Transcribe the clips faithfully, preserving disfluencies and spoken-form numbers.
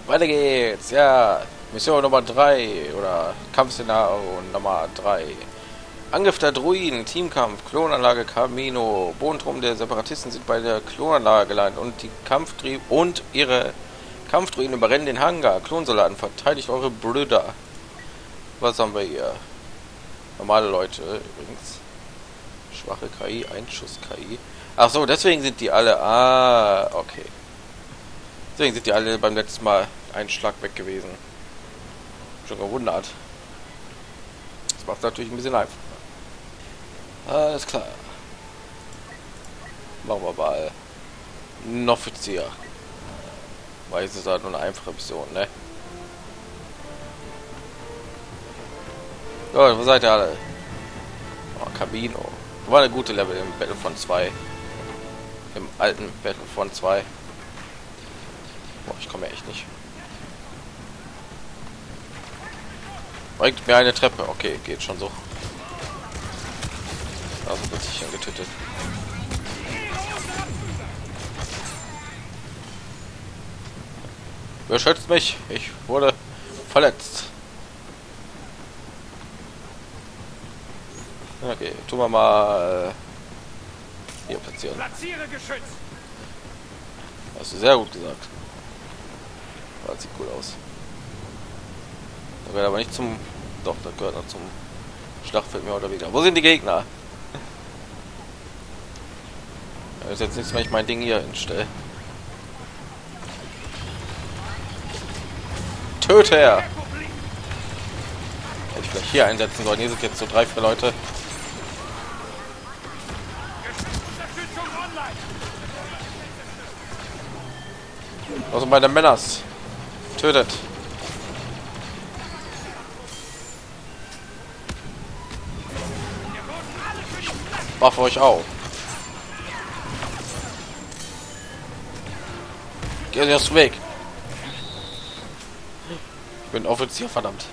Weiter geht's, ja. Mission Nummer drei oder Kampfszenario Nummer drei. Angriff der Druiden, Teamkampf, Klonanlage Camino. Bodentruppen der Separatisten sind bei der Klonanlage gelandet und die Kampftrieb und ihre Kampfdruiden überrennen den Hangar. Klonsoldaten, verteidigt eure Brüder. Was haben wir hier? Normale Leute übrigens. Schwache K I, Einschuss-K I. Ach so, deswegen sind die alle... Ah, okay. Deswegen sind die alle beim letzten Mal einen Schlag weg gewesen. Schon gewundert. Das macht natürlich ein bisschen einfacher. Alles klar. Machen wir mal einen Offizier. Weil es ist halt nur eine einfache Mission, ne? Ja, wo seid ihr alle? Oh, Camino. War eine gute Level im Battlefront zwei. Im alten Battlefront zwei. Boah, ich komme ja echt nicht. Bringt mir eine Treppe. Okay, geht schon so. Also wird sich schon getötet. Wer schützt mich? Ich wurde verletzt. Okay, tun wir mal äh, hier platzieren. Platziere Geschütz. Hast du sehr gut gesagt. Das sieht cool aus. Da gehört aber nicht zum... Doch, das gehört noch zum Schlachtfeld mehr oder weniger. Wo sind die Gegner? Das ist jetzt nichts, wenn ich mein Ding hier hinstelle. Töte er! Hätte ich vielleicht hier einsetzen sollen. Hier sind jetzt so drei, vier Leute. Also bei den Männers. Tötet. Mach für euch auf. Geht aus dem Weg. Ich bin Offizier, verdammt.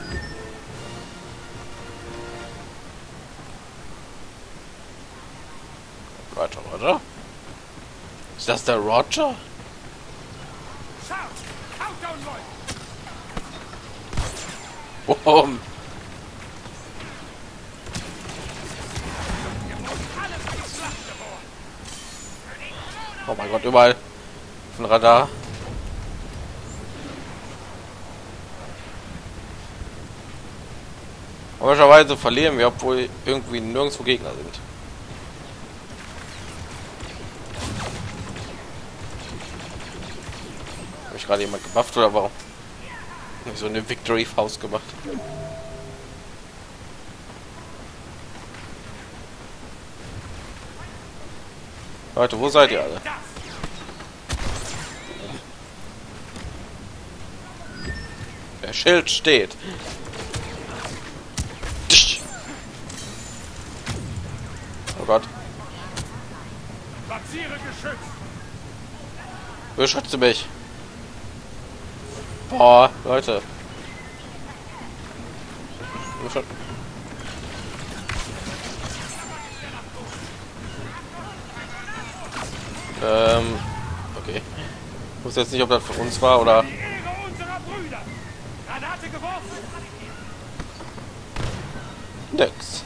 Roger, Roger. Ist das der Roger? Warum? Oh mein Gott, überall von Radar. Komischerweise verlieren wir, obwohl irgendwie nirgendwo Gegner sind. Habe ich gerade jemand gebufft oder warum? So eine Victory Faust gemacht. Leute, wo seid ihr alle? Der Schild steht. Oh Gott. Beschütze mich. Boah, Leute. Ähm, okay. Ich wusste jetzt nicht, ob das für uns war oder... Nix.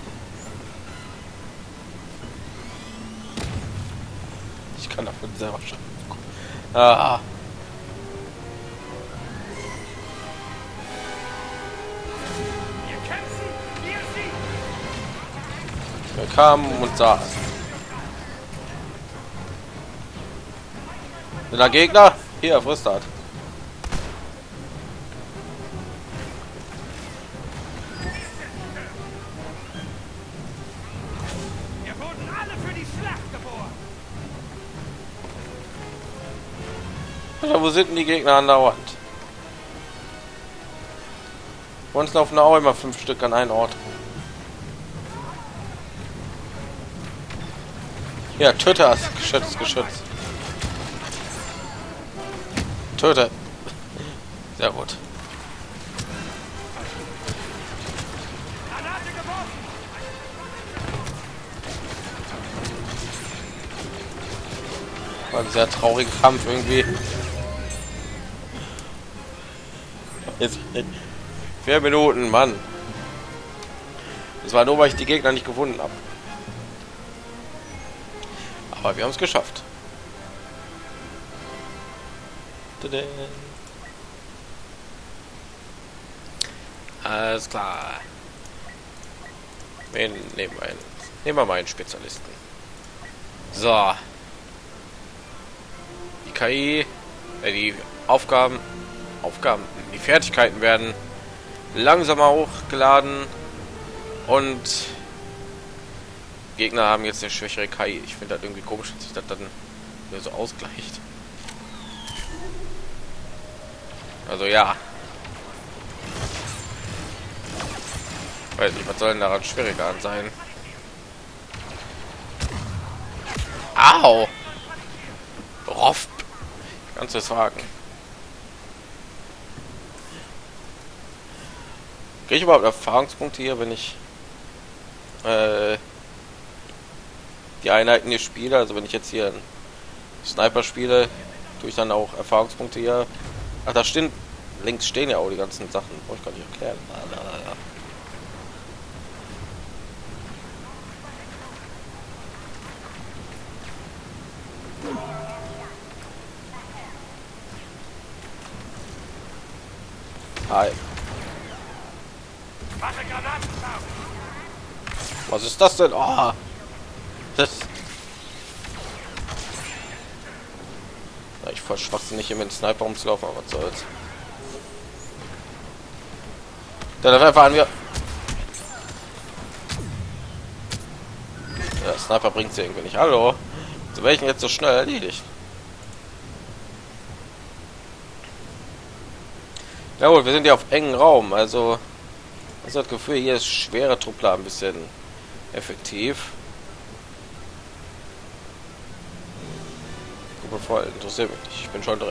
Ich kann dafür selber schaffen. Ah. Wir kamen und saßen. Sind da Gegner? Hier, frisst das. Wir wurden alle für die Schlacht geboren. Ja, wo sind denn die Gegner andauernd? Bei uns laufen auch immer fünf Stück an einen Ort. Ja, töte das Geschütz, Geschütz. Töte. Sehr gut. War ein sehr trauriger Kampf irgendwie. Jetzt, vier Minuten, Mann. Das war nur, weil ich die Gegner nicht gefunden habe. Aber wir haben es geschafft. Tada. Alles klar. Wen nehmen wir einen? Nehmen wir mal einen Spezialisten. So. Die K I, äh, die Aufgaben, Aufgaben, die Fertigkeiten werden langsamer hochgeladen und Gegner haben jetzt eine schwächere K I. Ich finde das irgendwie komisch, dass sich das dann wieder so ausgleicht. Also ja. Weiß nicht, was soll denn daran schwieriger an sein? Au! Roff! Kannst du es fragen? Kriege ich überhaupt Erfahrungspunkte hier, wenn ich äh, die Einheiten hier spiele? Also wenn ich jetzt hier einen Sniper spiele, tue ich dann auch Erfahrungspunkte hier. Ach, da stehen links stehen ja auch die ganzen Sachen. Brauche ich gar nicht erklären. Na, na, na. Hi. Was ist das denn? Oh, das. Ja, ich verschwachse nicht hier mit dem Sniper rumzulaufen, aber was soll's. Dann erfahren wir. Ja, Sniper bringt sie irgendwie nicht. Hallo. So welchen jetzt so schnell erledigt. Ja gut, wir sind ja auf engen Raum, also ich habe das Gefühl, hier ist schwere Truppler ein bisschen effektiv. Gruppe voll, interessiert mich nicht, ich bin schon drin.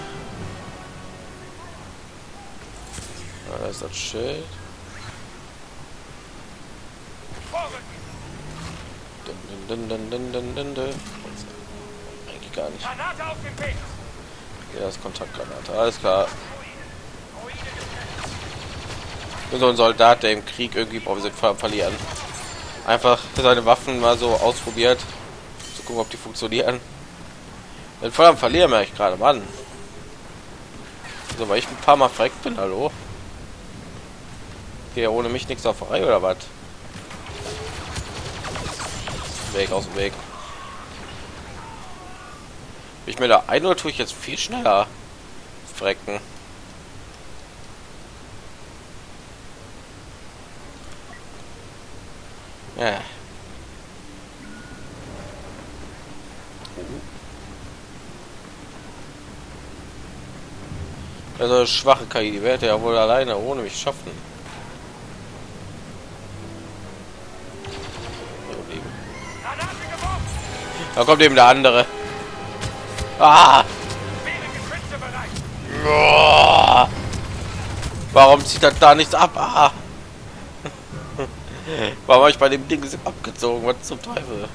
Da ist das Schild. Dun, dun, dun, dun, dun, dun, dun. Eigentlich gar nicht. Ja, das ist Kontaktgranate, alles klar. So ein Soldat, der im Krieg irgendwie boah, wir sind voll am Verlieren. Einfach seine Waffen mal so ausprobiert, zu gucken, ob die funktionieren. Bin voll am Verlieren, merke ich gerade, Mann. So, weil ich ein paar Mal verreckt bin, hallo. Hier ohne mich nichts auf Reihe oder was? Weg aus dem Weg. Ich mir da ein oder tue ich jetzt viel schneller verrecken. Ja. Also schwache K I, die werde ja wohl alleine ohne mich schaffen. Da kommt eben der andere. Ah! Oh! Warum zieht das da nichts ab? Ah! Warum habe ich bei dem Ding abgezogen? Was zum Teufel?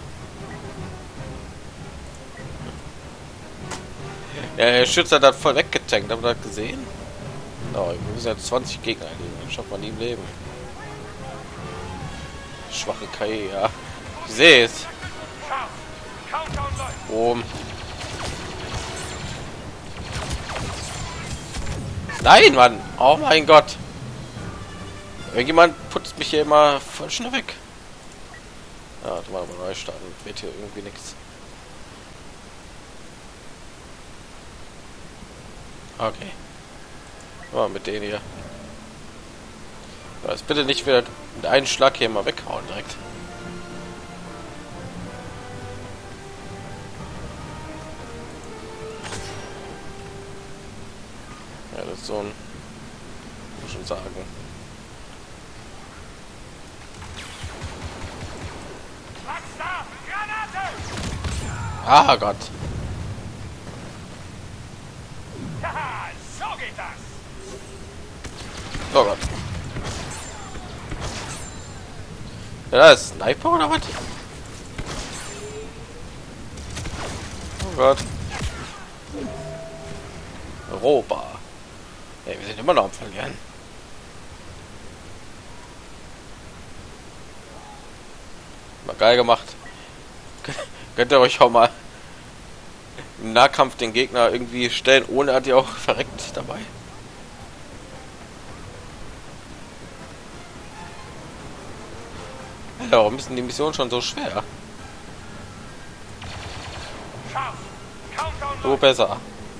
Ja, der Schützer hat voll weggetankt. Habt ihr das gesehen? Oh, wir müssen jetzt zwanzig Gegner erleben. Das schafft man nie im Leben. Schwache K I, ja. Ich sehe es. Boom. Nein, Mann. Oh mein Gott. Irgendjemand putzt mich hier immer voll schnell weg. Ja, warte mal, mal neu starten. Wird hier irgendwie nichts. Okay. Oh, mit denen hier. Das bitte nicht wieder mit einem Schlag hier mal weghauen direkt. Ja, das ist so ein, muss schon sagen. Ah Gott. Ja, so geht das. Oh Gott. Ja, das ist Sniper oder was? Oh Gott. Europa. Hey, wir sind immer noch am Verlieren. Mal geil gemacht. Könnt ihr euch auch mal im Nahkampf den Gegner irgendwie stellen, ohne dass ihr auch verreckt dabei. Alter, warum ist denn die Mission schon so schwer? Scharf. Countdown. So besser.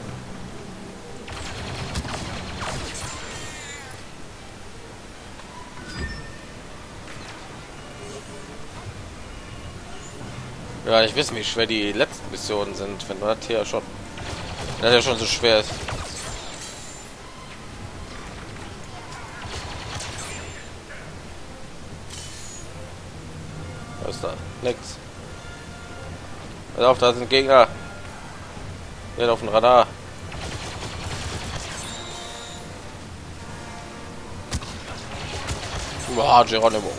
Ja, ich weiß, wie schwer die letzten Missionen sind, wenn das hier schon, das ja schon so schwer ist. Was ist da? Nix. Pass auf, da sind Gegner. Der auf dem Radar. Boah, Geronimo.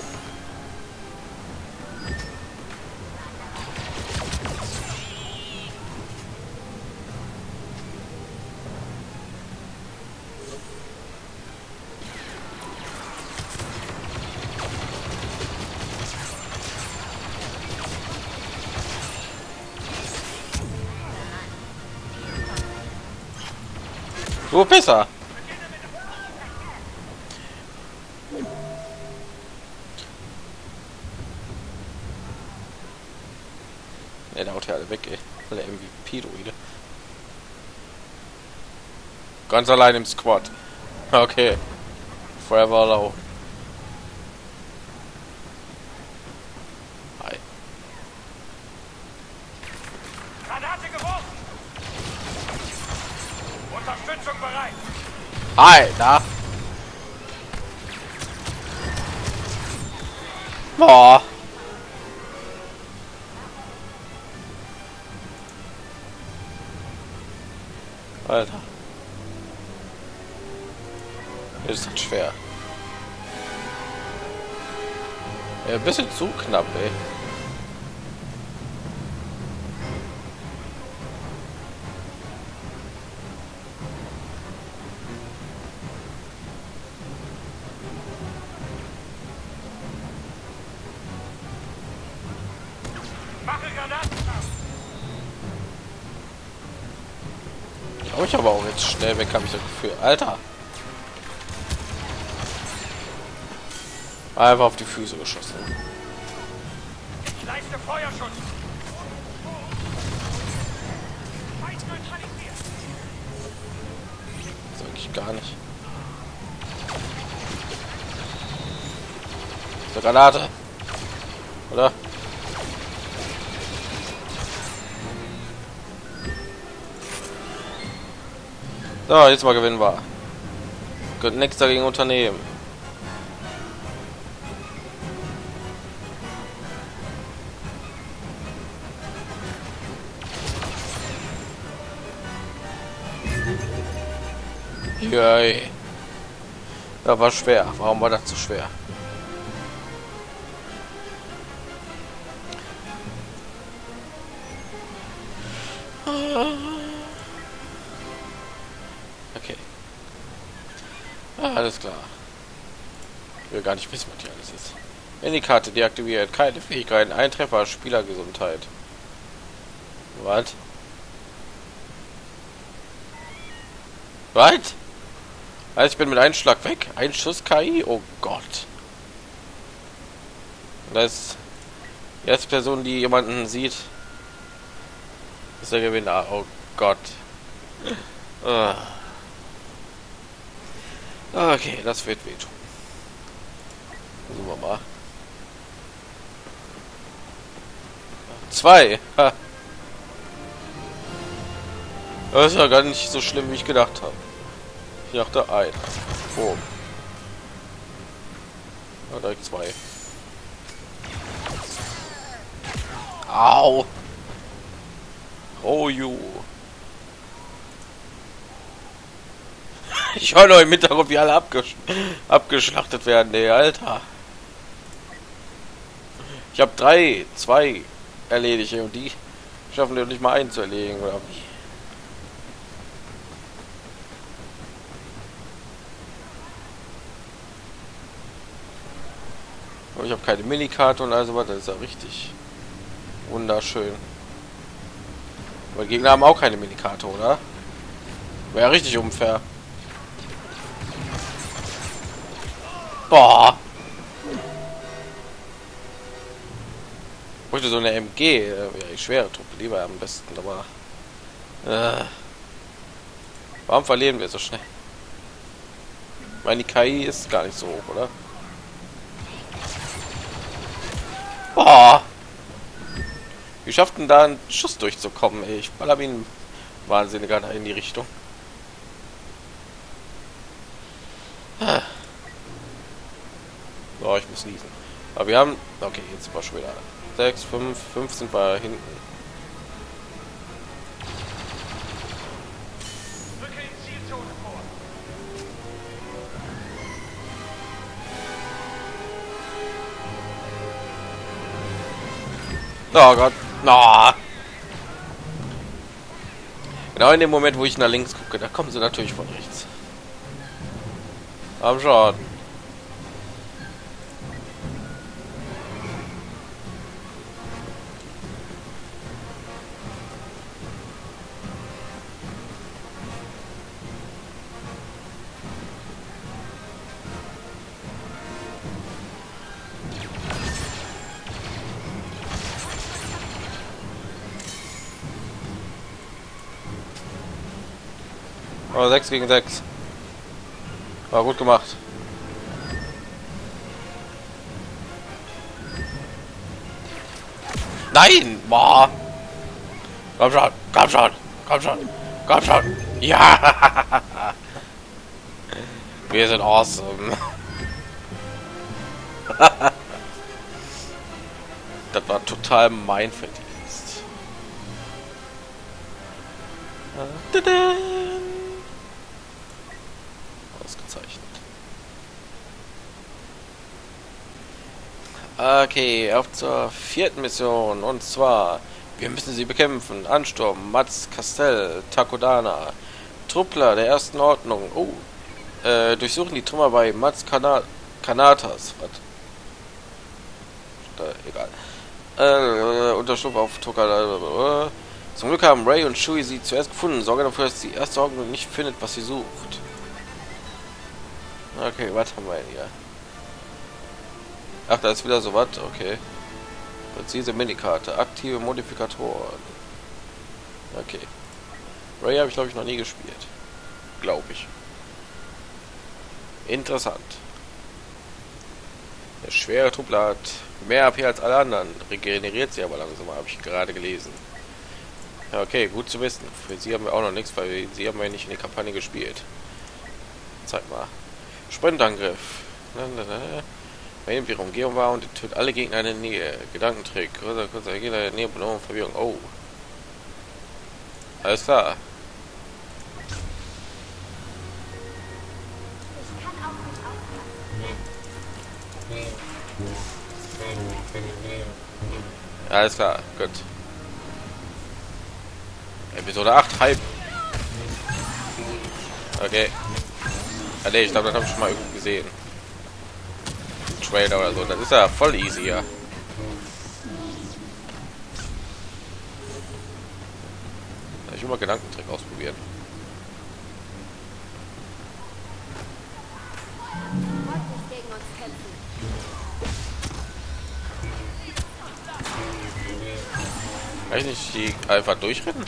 So besser. Ja, der haut ja alle weg, ey. Alle M V P-Droide. Ganz allein im Squad. Okay. Forever alone. Hi. Granate geworfen. Unterstützung bereit. Hi, da. Boah. Alter. Das ist halt schwer. Ja, ein bisschen zu knapp, ey. Mache Granaten. Oh, ich aber auch jetzt schnell weg, habe ich das Gefühl. Alter. Einfach auf die Füße geschossen. Ich leiste Feuerschutz. Das eigentlich gar nicht. So, Granate. Oder? So, jetzt mal gewinnen wir. Könnten nichts dagegen unternehmen. Jei. Das war schwer. Warum war das so schwer? Okay. Ah, alles klar. Ich will gar nicht wissen, was hier alles ist. Wenn die Karte deaktiviert, keine Fähigkeiten, ein Treffer, Spielergesundheit. Was? Was? Also ich bin mit einem Schlag weg. Ein Schuss K I? Oh Gott. Das ist die erste Person, die jemanden sieht, ist der Gewinner. Oh Gott. Ah. Okay, das wird wehtun. Versuchen wir mal. Zwei. Ha. Das ist ja gar nicht so schlimm, wie ich gedacht habe. Ich dachte ein. Oh. Ja, direkt zwei. Au. Oh, you. Ich höre noch im Hintergrund, wie alle abgesch abgeschlachtet werden, ey, Alter. Ich habe drei, zwei erledige und die schaffen wir nicht mal einen zu erledigen, oder wie? Aber ich habe keine Minikarte und also was. Das ist ja richtig wunderschön. Weil die Gegner haben auch keine Minikarte, oder? Wäre ja richtig unfair. Boah! Ich möchte so eine M G, äh, ja, ich schwere Truppe lieber am besten, aber äh, warum verlieren wir so schnell? Ich meine, die K I ist gar nicht so hoch, oder? Boah! Wie schafft denn da einen Schuss durchzukommen, ey? Ich baller wie ein Wahnsinniger da in die Richtung. Ah. So, ich muss niesen. Aber wir haben... Okay, jetzt sind wir schon wieder... sechs, fünf, fünf sind wir hinten. Rücke in Zielzone vor. Oh Gott. No. Genau in dem Moment, wo ich nach links gucke, da kommen sie natürlich von rechts. Am Schaden. Oh, sechs gegen sechs. War gut gemacht. Nein! Boah! Komm schon! Komm schon! Komm schon! Komm schon! Ja! Wir sind awesome. Das war total mein Verdienst. Ausgezeichnet. Okay, auf zur vierten Mission. Und zwar, wir müssen sie bekämpfen. Ansturm, Mats Castell, Takodana, Truppler der ersten Ordnung. Oh, äh, durchsuchen die Trümmer bei Mats Kana Kanatas. Was? Da, egal. Äh, Unterschlupf auf Tokala. Zum Glück haben Ray und Shui sie zuerst gefunden. Sorge dafür, dass die erste Ordnung nicht findet, was sie sucht. Okay, was haben wir hier? Ach, da ist wieder so was. Okay. Präzise Minikarte. Aktive Modifikatoren. Okay. Ray habe ich, glaube ich, noch nie gespielt. Glaube ich. Interessant. Der schwere Truppler hat mehr A P als alle anderen. Regeneriert sie aber langsam, habe ich gerade gelesen. Ja, okay, gut zu wissen. Für sie haben wir auch noch nichts, weil sie haben ja nicht in die Kampagne gespielt. Zeig mal. Sprintangriff. Wenn in ihrer Umgebung war und tötet alle Gegner in der Nähe. Gedankentrick. Größer, kurzer Gegner in der Nähe, Belohnung, Verwirrung. Oh. Alles klar. Alles klar, gut. Episode acht, Hype. Okay. Ah, nee, ich glaube, das habe ich schon mal irgendwo gesehen. Ein Trailer oder so. Das ist ja voll easy, ja. Ich will mal Gedankentrick ausprobieren. Kann ich nicht die einfach durchrennen?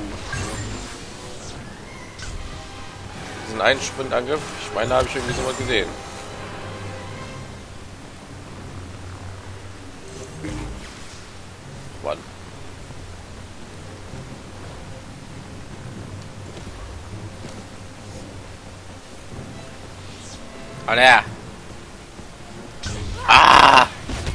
Diesen einen Sprintangriff, ich meine, habe ich irgendwie so mal gesehen. Wann? Ah, naja. Ah!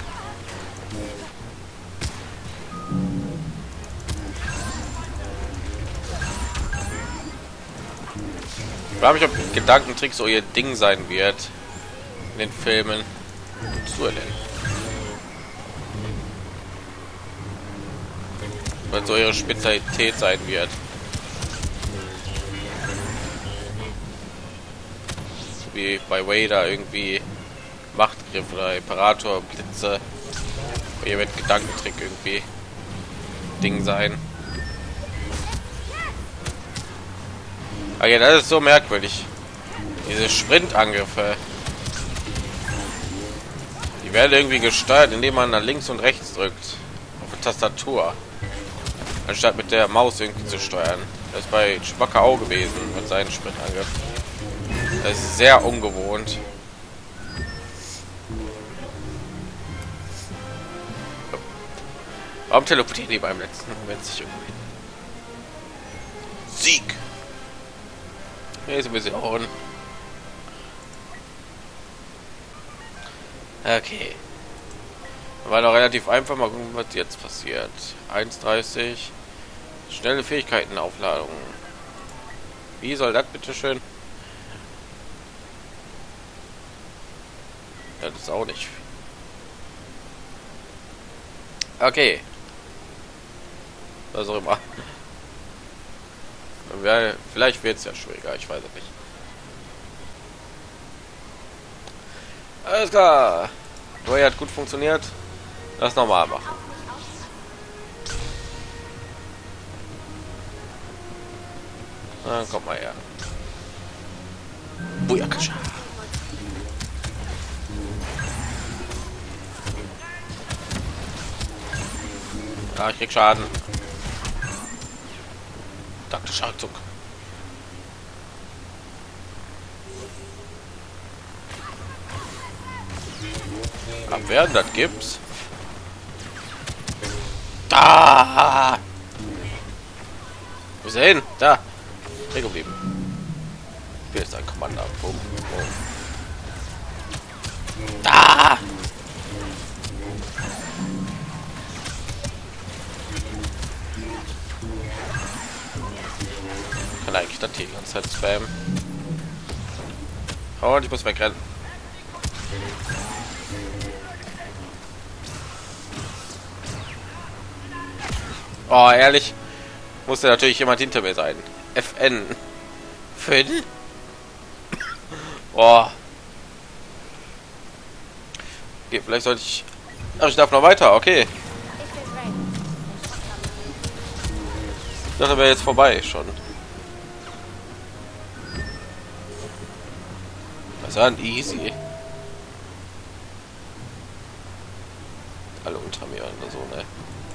Ich frage mich, ob Gedankentrick so ihr Ding sein wird in den Filmen. Zu erlernen. Weil so ihre Spezialität sein wird. Wie bei Vader irgendwie Machtgriff oder Imperator, Blitze. Hier wird Gedankentrick irgendwie Ding sein. Okay, das ist so merkwürdig. Diese Sprintangriffe. Die werden irgendwie gesteuert, indem man nach links und rechts drückt. Auf der Tastatur. Anstatt mit der Maus irgendwie zu steuern. Das ist bei Chewbacca auch gewesen mit seinen Sprintangriff. Das ist sehr ungewohnt. Warum teleportiert die beim letzten Moment sich irgendwo hin? Sieg! Hier ist ein bisschen auch. Okay. War doch relativ einfach. Mal gucken, was jetzt passiert. eins dreißig. Schnelle Fähigkeitenaufladung. Wie soll das bitte schön? Ja, das ist auch nicht. Okay. Was auch immer. Vielleicht wird es ja schwieriger, ich weiß es nicht. Alles klar. Neue hat gut funktioniert. Das normal machen. Na, komm mal her. Booyakasha. Ja, ich krieg Schaden. Danke, Schachzug. Abwehren, das gibt's. Da! Wo ist er hin? Da! Stehen geblieben. Ich will jetzt ein Kommando. Boom, boom. Da! Kann eigentlich das hier die ganze Zeit spammen. Und ich muss wegrennen. Oh, ehrlich, musste natürlich jemand hinter mir sein. F N. Finn? Oh. Okay, vielleicht sollte ich... Ach, ich darf noch weiter, okay. Ich dachte, wäre jetzt vorbei schon. Das war ein easy. Alle unter mir oder so, ne?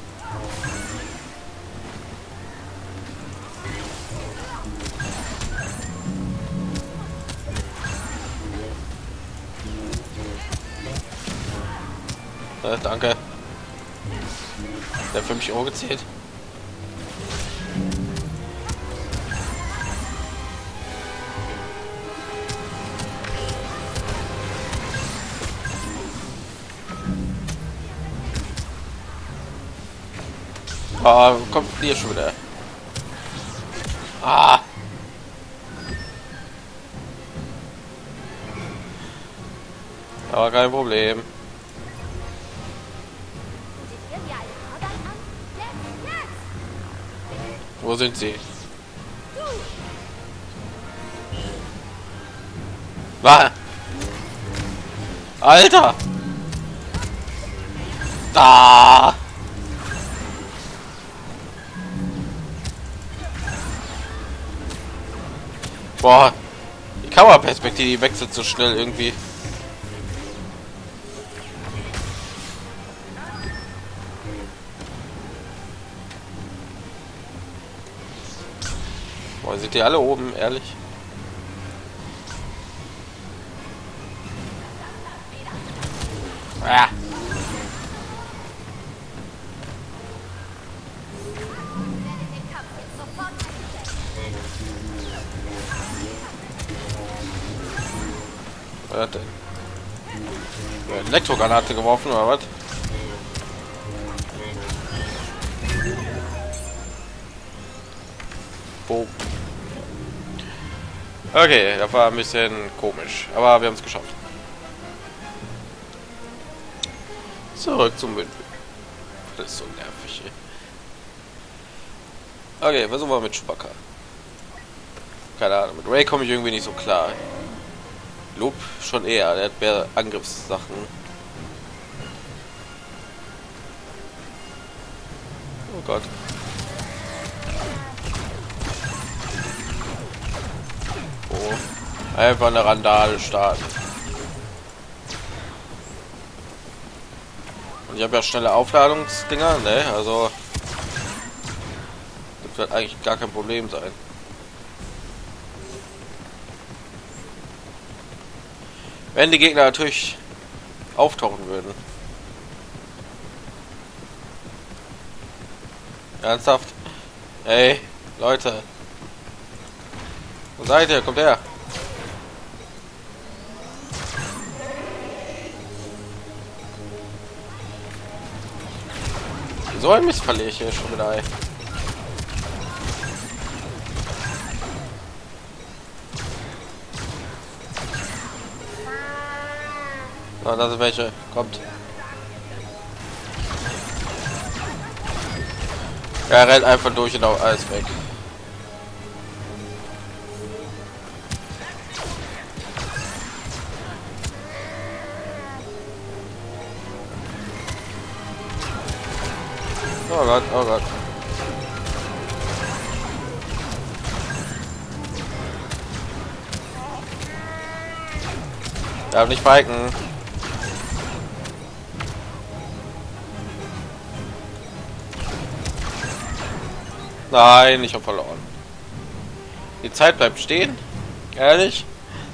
Äh, danke. Der für mich Euro gezählt. Ah, kommt hier schon wieder. Ah. Aber kein Problem. Wo sind sie? Ah. Alter! Da! Boah, die Kameraperspektive die wechselt so schnell irgendwie. Boah, sind die alle oben, ehrlich? Ah. Was hat denn? Ja, Elektrogranate geworfen oder was? Boom. Okay, das war ein bisschen komisch, aber wir haben es geschafft. Zurück zum Wind. Das ist so nervig. Ey. Okay, versuchen wir mit Chewbacca. Keine Ahnung, mit Ray komme ich irgendwie nicht so klar. Lob schon eher, der hat mehr Angriffssachen. Oh Gott. Oh. Einfach eine Randale starten. Und ich habe ja schnelle Aufladungsdinger, ne? Also das wird eigentlich gar kein Problem sein. Wenn die Gegner natürlich auftauchen würden. Ernsthaft? Ey, Leute. Wo seid ihr? Kommt her. So ein Mist verliere ich hier schon wieder. Ey. So, da sind welche. Kommt. Er rennt einfach durch und auch alles weg. Oh Gott, oh Gott. Darf nicht biken. Nein, ich habe verloren. Die Zeit bleibt stehen. Ehrlich?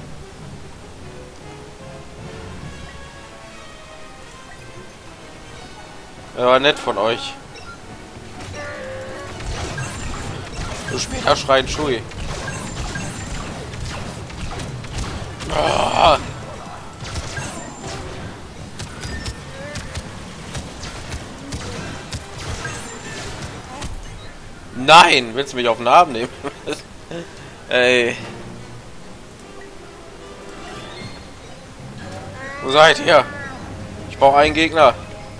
Ja, war nett von euch. Du später schreien Schui. Ah. Nein, willst du mich auf den Arm nehmen? Ey. Wo seid ihr? Ich brauche einen Gegner.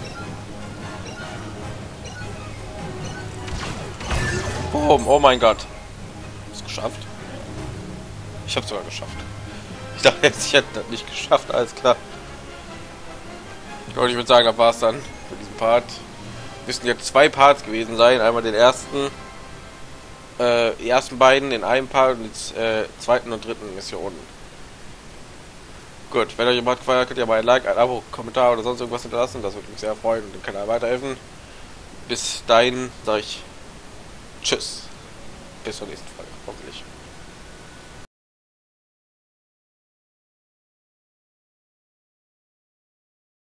Boom, oh mein Gott. Ist geschafft. Ich habe sogar geschafft. Ich dachte jetzt, ich hätte das nicht geschafft, alles klar. Und ich würde sagen, das war's dann für diesen Part. Müssten jetzt zwei Parts gewesen sein. Einmal den ersten, äh, die ersten beiden in einem Part und die äh, zweiten und dritten Missionen. Gut, wenn euch jemand gefallen hat, könnt ihr mal ein Like, ein Abo, Kommentar oder sonst irgendwas hinterlassen. Das würde mich sehr freuen und dem Kanal weiterhelfen. Bis dahin sage ich Tschüss. Bis zur nächsten Folge, hoffentlich.